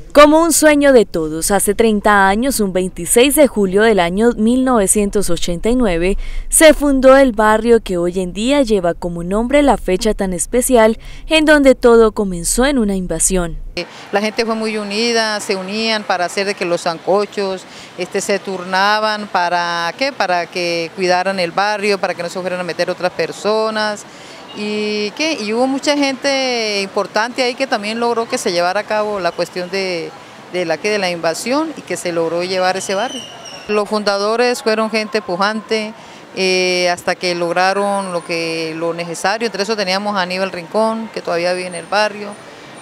Como un sueño de todos, hace 30 años, un 26 de julio del año 1989, se fundó el barrio que hoy en día lleva como nombre la fecha tan especial en donde todo comenzó en una invasión. La gente fue muy unida, se unían para hacer de que los sancochos se turnaban para que cuidaran el barrio, para que no se fueran a meter otras personas. Y hubo mucha gente importante ahí que también logró que se llevara a cabo la cuestión de la invasión y que se logró llevar ese barrio. Los fundadores fueron gente pujante, hasta que lograron lo necesario. Entre eso teníamos a Aníbal Rincón, que todavía vive en el barrio,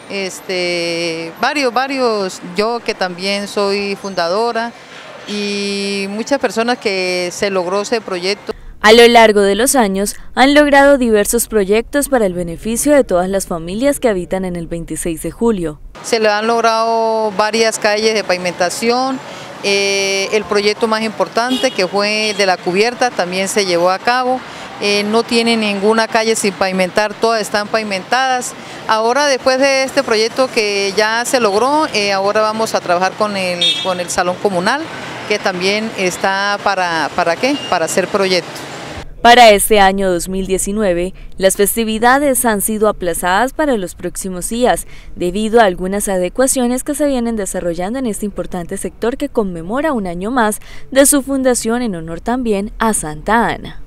varios, yo que también soy fundadora, y muchas personas que se logró ese proyecto. A lo largo de los años, han logrado diversos proyectos para el beneficio de todas las familias que habitan en el 26 de julio. Se le han logrado varias calles de pavimentación. El proyecto más importante, que fue el de la cubierta, también se llevó a cabo. No tiene ninguna calle sin pavimentar, todas están pavimentadas. Ahora, después de este proyecto que ya se logró, ahora vamos a trabajar con el salón comunal, que también está para hacer proyectos. Para este año 2019, las festividades han sido aplazadas para los próximos días, debido a algunas adecuaciones que se vienen desarrollando en este importante sector que conmemora un año más de su fundación en honor también a Santa Ana.